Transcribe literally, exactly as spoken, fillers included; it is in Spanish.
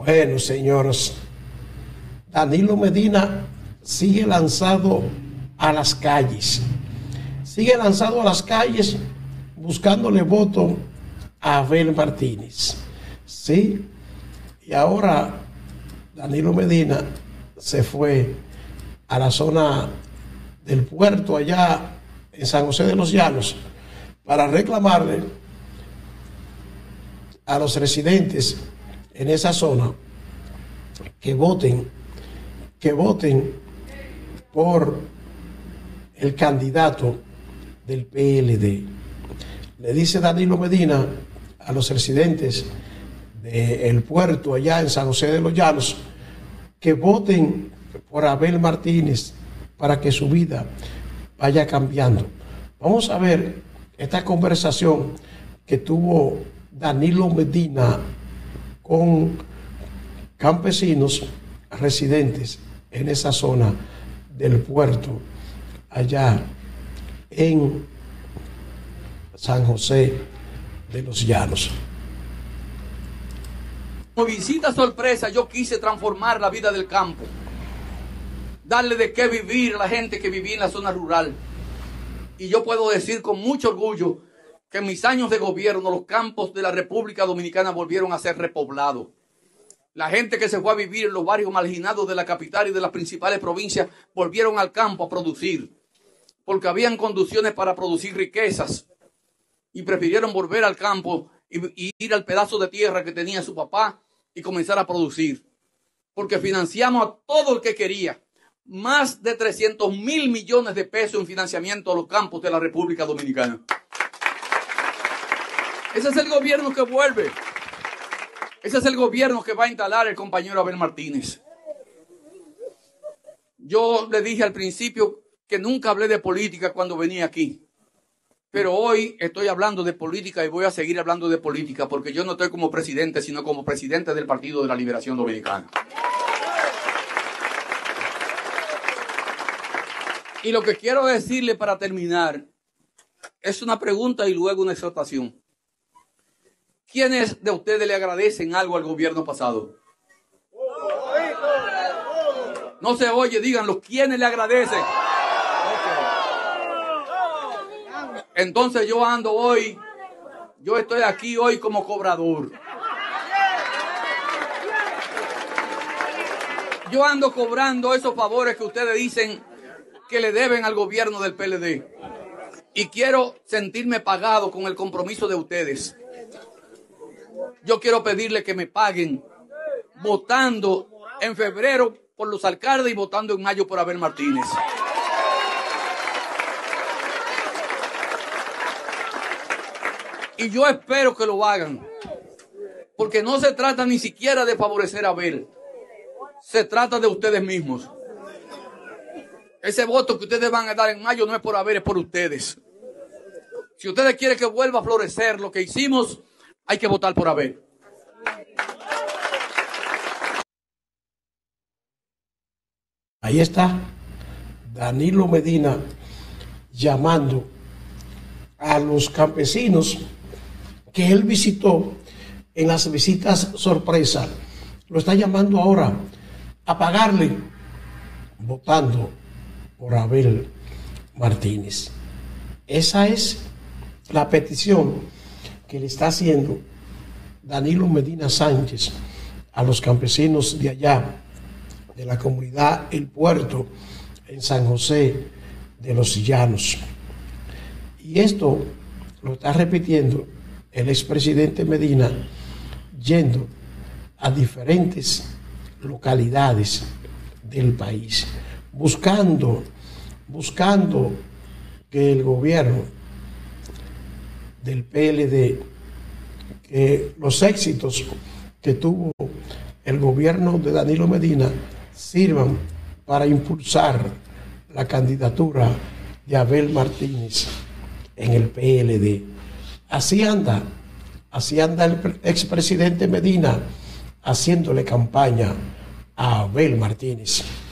Bueno, señores, Danilo Medina sigue lanzado a las calles. Sigue lanzado a las calles buscándole voto a Abel Martínez. Sí, y ahora Danilo Medina se fue a la zona del puerto allá en San José de los Llanos para reclamarle a los residentes en esa zona que voten, que voten por el candidato del P L D. Le dice Danilo Medina a los residentes del puerto allá en San José de los Llanos que voten por Abel Martínez para que su vida vaya cambiando. Vamos a ver esta conversación que tuvo Danilo Medina con campesinos residentes en esa zona del puerto allá en San José de los Llanos. Como visita sorpresa, yo quise transformar la vida del campo, darle de qué vivir a la gente que vivía en la zona rural. Y yo puedo decir con mucho orgullo que en mis años de gobierno los campos de la República Dominicana volvieron a ser repoblados. La gente que se fue a vivir en los barrios marginados de la capital y de las principales provincias volvieron al campo a producir, porque habían condiciones para producir riquezas y prefirieron volver al campo y, y ir al pedazo de tierra que tenía su papá y comenzar a producir, porque financiamos a todo el que quería. Más de trescientos mil millones de pesos en financiamiento a los campos de la República Dominicana. Ese es el gobierno que vuelve. Ese es el gobierno que va a instalar el compañero Abel Martínez. Yo le dije al principio que nunca hablé de política cuando venía aquí. Pero hoy estoy hablando de política y voy a seguir hablando de política porque yo no estoy como presidente, sino como presidente del Partido de la Liberación Dominicana. Y lo que quiero decirle para terminar es una pregunta y luego una exhortación. ¿Quiénes de ustedes le agradecen algo al gobierno pasado? No se oye, díganlo. ¿Quiénes le agradecen? Okay. Entonces yo ando hoy, yo estoy aquí hoy como cobrador. Yo ando cobrando esos favores que ustedes dicen que le deben al gobierno del P L D. Y quiero sentirme pagado con el compromiso de ustedes. Yo quiero pedirle que me paguen votando en febrero por los alcaldes y votando en mayo por Abel Martínez. Y yo espero que lo hagan, porque no se trata ni siquiera de favorecer a Abel. Se trata de ustedes mismos. Ese voto que ustedes van a dar en mayo no es por Abel, es por ustedes. Si ustedes quieren que vuelva a florecer lo que hicimos, hay que votar por Abel. Ahí está Danilo Medina llamando a los campesinos que él visitó en las visitas sorpresa. Lo está llamando ahora a pagarle votando por Abel Martínez. Esa es la petición que le está haciendo Danilo Medina Sánchez a los campesinos de allá, de la comunidad El Puerto, en San José de los Llanos. Y esto lo está repitiendo el expresidente Medina, yendo a diferentes localidades del país, buscando, buscando que el gobierno del P L D, que los éxitos que tuvo el gobierno de Danilo Medina sirvan para impulsar la candidatura de Abel Martínez en el P L D. Así anda, así anda el expresidente Medina haciéndole campaña a Abel Martínez.